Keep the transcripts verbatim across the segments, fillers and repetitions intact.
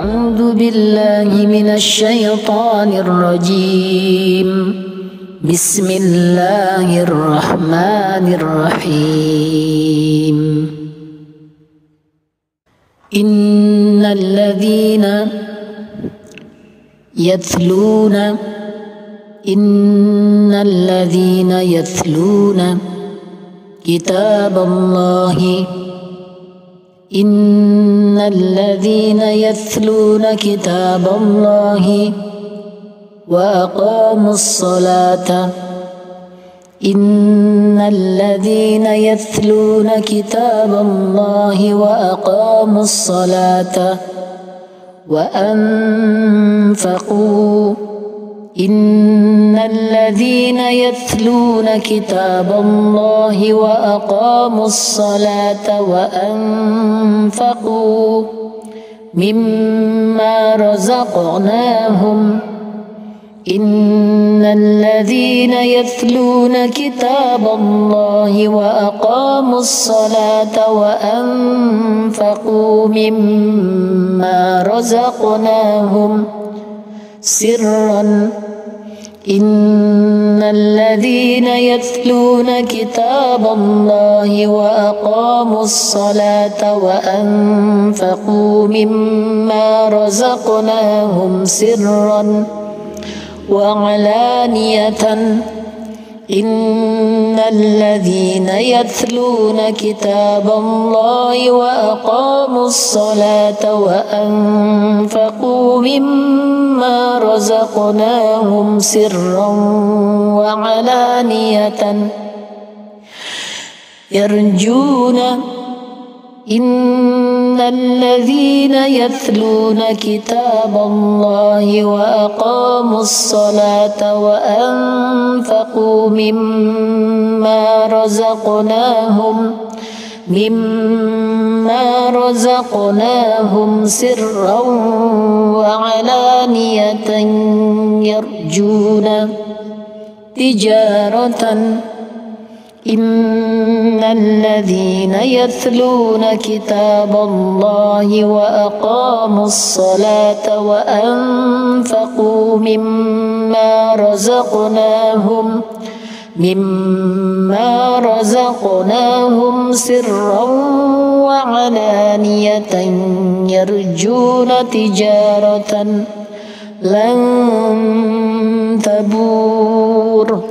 أعوذ بالله من الشيطان الرجيم. بسم الله الرحمن الرحيم. إن الذين يتلون إن الذين يتلون كتاب الله إن الذين يتلون كتاب الله وأقاموا الصلاة إن الذين يتلون كتاب الله وأقاموا الصلاة وأنفقوا إن الذين يتلون كتاب الله وأقاموا الصلاة وأنفقوا مما رزقناهم إن الذين يتلون كتاب الله وأقاموا الصلاة وأنفقوا مما رزقناهم سرا إن الذين يتلون كتاب الله وأقاموا الصلاة وأنفقوا مما رزقناهم سرا وعلانية إن الذين يتلون كتاب الله وأقاموا الصلاة وأنفقوا مما رزقناهم سرا وعلانية يرجون إن الذين يتلون كتاب الله وأقاموا الصلاة وأنفقوا مما رزقناهم مما رزقناهم سرا وعلانية يرجون تجارة إن الذين يتلون كتاب الله وأقاموا الصلاة وأنفقوا مما رزقناهم مما رزقناهم سرا وعلانية يرجون تجارة لن تبور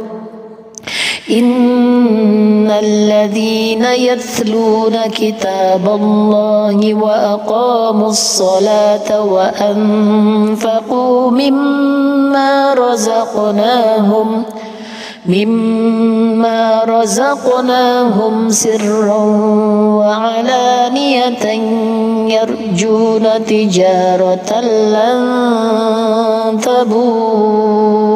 إن الذين يتلون كتاب الله وأقاموا الصلاة وأنفقوا مما رزقناهم مما رزقناهم سرا وعلانية يرجون تجارة لن تبور